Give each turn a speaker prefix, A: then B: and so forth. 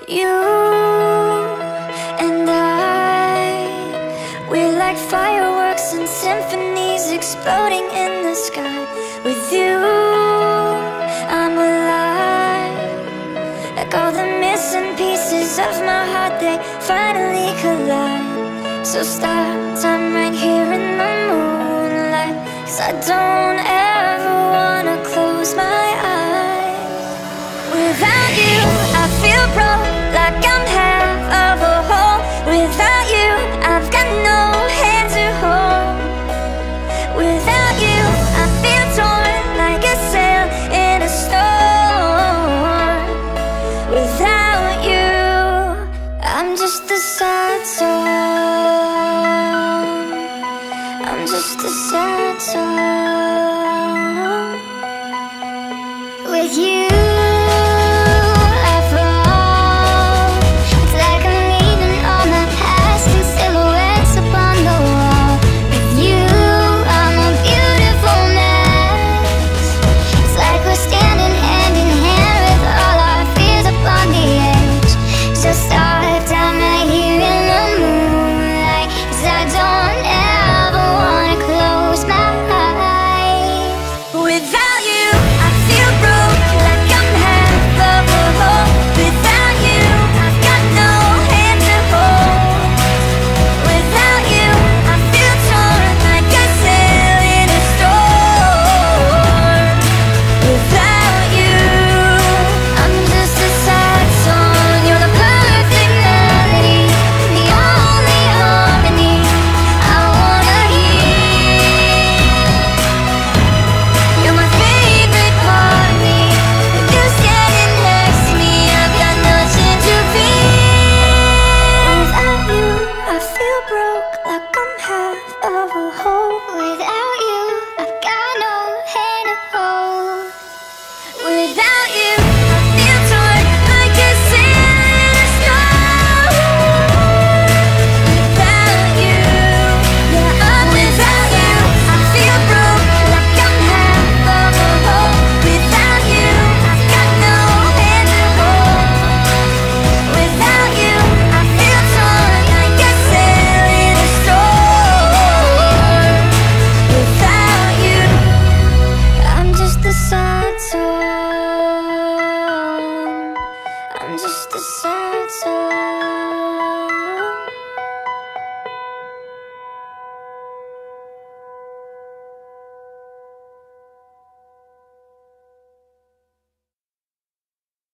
A: You and I, we're like fireworks and symphonies exploding in the sky. With you, I'm alive. Like all the missing pieces of my heart, they finally collide. So stop time right here in the moonlight, 'cause I don't ever wanna close my eyes. Without you, I feel broke, like I'm half of a whole. Without you, I've got no hand to hold. Without you, I feel torn, like a sail in a storm. Without you, I'm just a sad song. I'm just a sad song. With you, broke.